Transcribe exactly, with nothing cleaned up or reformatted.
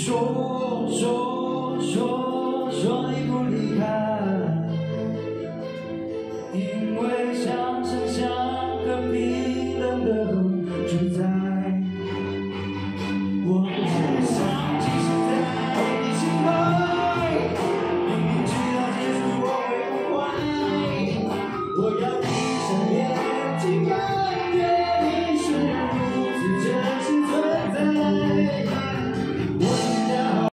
说说说说你不离开，因为像城乡和冰冷的主宰。我只想寄生在你心怀，明明知道结局我会不坏，我要。